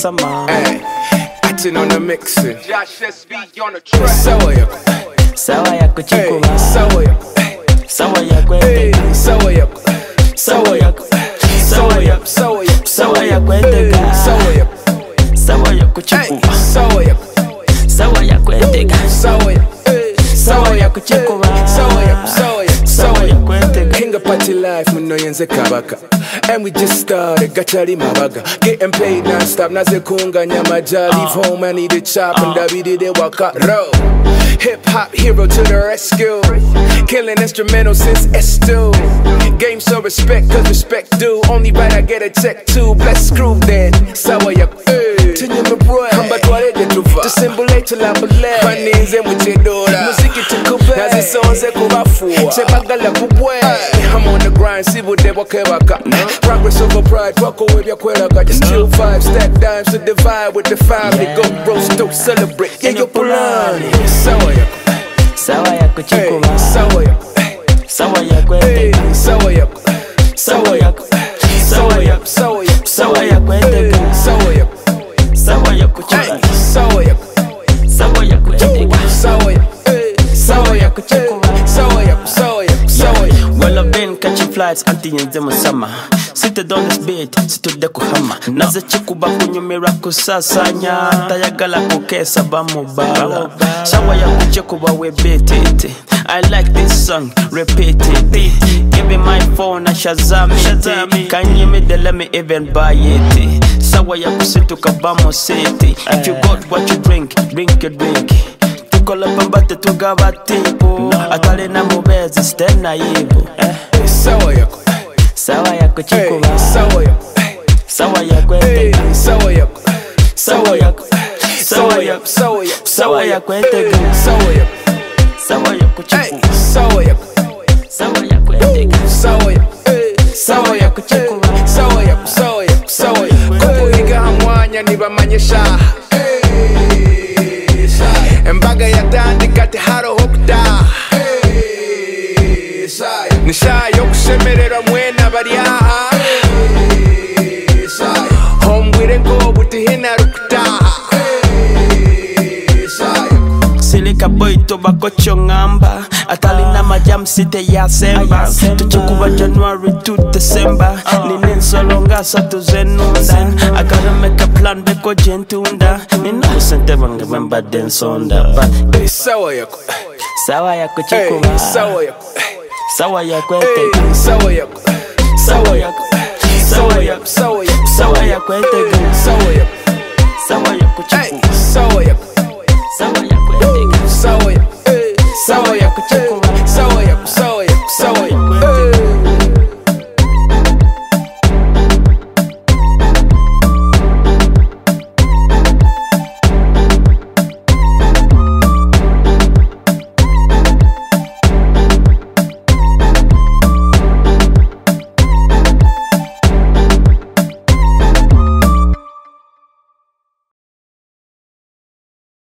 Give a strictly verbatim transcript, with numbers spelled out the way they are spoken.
summer. Hey, acting on the mixing. Josh S B on the track. Sawa yako. Sawa yako chikuba. Sawa yako. Sawa yako Kwetega. Sawa yako. Sawa yako. Sawa yako. Sawa yako. Sawa yako Kwetega. Sawa yako. Sawa yako chikuba. Sawa yako. Sawa yako Kwetega. Sawa yako. Sawa yako chikuba. Sawa yako. Sawa yako. Sawa yako Kwetega. King of party life, muno yenze kabaka. And we just started, gachari mabaga. Getting paid non-stop, naze kunga nyama ja. Leave home, I need a chop, and I did it waka roll. Hip-hop hero to the rescue. Killing instrumental since S two. Game so respect, cause respect due. Only right I get a check too. Bless screw then. Sawa yako. Tinye me boy. Hamba twale de tuva. To simulate to lambole. Paninze mutedora. Musiki tukube. Nazi sonze kubafua. Chebagala kubwe. I'm on the grind, see what they walk about. Progress over pride, fuck away your kwetega. Just chill five, stack dimes to divide with the family. Go roast, don't celebrate. Yeah, you're pulani. Sawa yako. Sawa yako chikuba. Sawa yako. Sawa yako Kwetega. Sawa yako. Sawa yako. Sawa yako. Sawa yako. Sawa yako Kwetega. Sawa yako. Sawa yako chikuba. Sawa yako. Sawa yako Kwetega. Sawa yako. Sawa yako chikuba. Sawa yako. Sawa yako. Sawa yako. Well, I've been catching flights until the summer. Seated on this bed, situde kuhama. Naze chikuba kunyumira kusasanya. Tayagala kukesa bamubala. Sawa yako chikuba we betete. I like this song, repeat it. Give me my phone and shazam it. Can you me the let me even buy it? Sawa yako situ kabamo city. If you got what you drink, drink your drink. Tukola pambate tugaba tipo. Atale na mubezi stay naibu. Sawa yako. Sawa yako chikuba. Sawa yako. Sawa yako Kwetega. Sawa yako. Sawa yako. Sawa yako. Sawa yako. Sawa yako Kwetega. Sawa yako. Sawa yako chikuba. Sawa yako. Sawa yako Kwetega. Sawa yako. Sawa yako chikuba. Sawa yako. Sawa yako. Sawa yako. Kukuhiga hamwanya nibamanyesha. Embaga yatandika teharo hokda. Nishayo kushemerera mwena bari aha. Homwire ngo butihina rukta. Silika boy tobacco chongamba. Atalina majam site ya semba. Tuchikuba January to December. Ninin solonga sa tuzenunda. I gotta make a plan beko jentunda. Nina sente banga bamba den sonda. Sawa yako. Sawa yako chikuba. Sawa yako. Sawa yako Kwetega. Sawa yako. Sawa yako. Sawa yako. Sawa yako. Sawa yako Kwetega. Sawa yako. Sawa yako chikuba. Sawa yako.